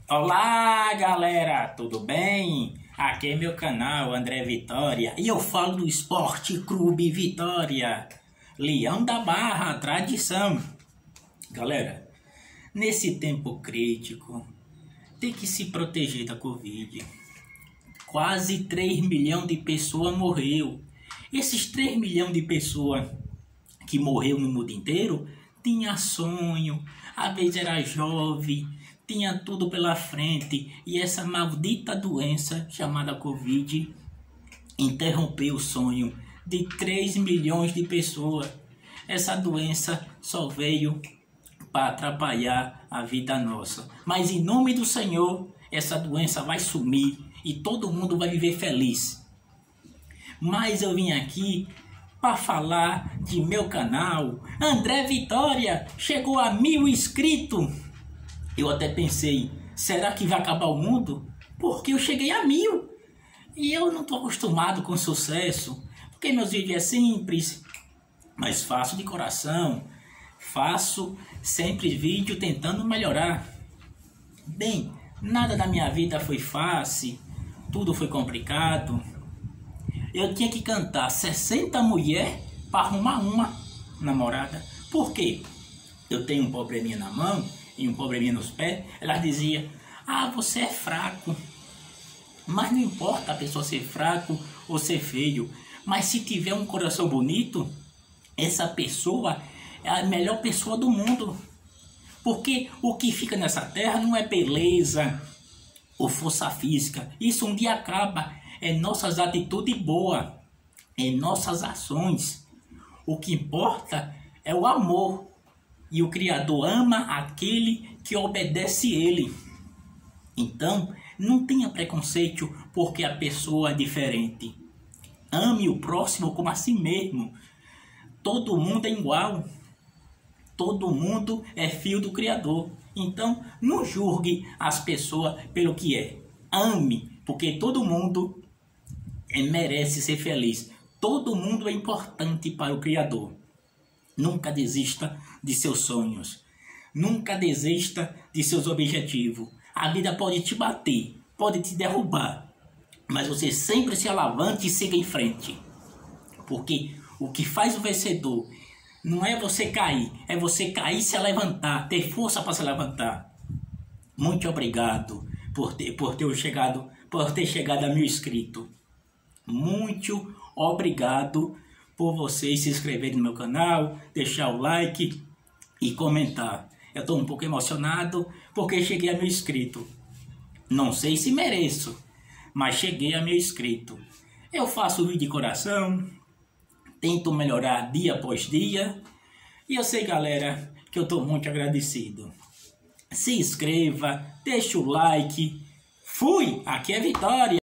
Olá galera, tudo bem? Aqui é meu canal André Vitória e eu falo do Esporte Clube Vitória, Leão da Barra, tradição. Galera, nesse tempo crítico, tem que se proteger da Covid. Quase 3 milhões de pessoas morreu. Esses 3 milhões de pessoas que morreu no mundo inteiro tinha sonho, às vezes era jovem, tinha tudo pela frente, e essa maldita doença chamada Covid interrompeu o sonho de 3 milhões de pessoas. Essa doença só veio para atrapalhar a vida nossa, mas em nome do Senhor essa doença vai sumir e todo mundo vai viver feliz. Mas eu vim aqui para falar de meu canal André Vitória. Chegou a 1000 inscritos. Eu até pensei, será que vai acabar o mundo? Porque eu cheguei a 1000 e eu não estou acostumado com sucesso, porque meus vídeos é simples, mas faço de coração, faço sempre vídeo tentando melhorar. Bem, nada da minha vida foi fácil, tudo foi complicado. Eu tinha que cantar 60 mulheres para arrumar uma namorada. Por quê? Eu tenho um probleminha na mão e um probleminha nos pés. Ela dizia, você é fraco. Mas não importa a pessoa ser fraco ou ser feio. Mas se tiver um coração bonito, essa pessoa é a melhor pessoa do mundo. Porque o que fica nessa terra não é beleza ou força física. Isso um dia acaba. É nossas atitudes boas, é nossas ações. O que importa é o amor. E o Criador ama aquele que obedece ele. Então, não tenha preconceito porque a pessoa é diferente. Ame o próximo como a si mesmo. Todo mundo é igual. Todo mundo é filho do Criador. Então, não julgue as pessoas pelo que é. Ame, porque todo mundo merece ser feliz. Todo mundo é importante para o Criador. Nunca desista de seus sonhos. Nunca desista de seus objetivos. A vida pode te bater, pode te derrubar, mas você sempre se alavancem e siga em frente. Porque o que faz o vencedor não é você cair, é você cair e se levantar, ter força para se levantar. Muito obrigado por ter chegado a 1000 inscritos. Muito obrigado por vocês se inscreverem no meu canal, deixar o like e comentar. Eu estou um pouco emocionado porque cheguei a 1000 inscritos. Não sei se mereço, mas cheguei a 1000 inscritos. Eu faço vídeo de coração, tento melhorar dia após dia. E eu sei, galera, que eu estou muito agradecido. Se inscreva, deixa o like. Fui! Aqui é Vitória!